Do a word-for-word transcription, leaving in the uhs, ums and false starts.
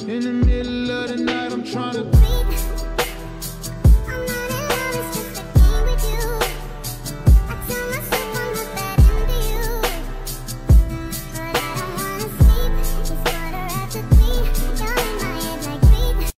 In the middle of the night, I'm trying to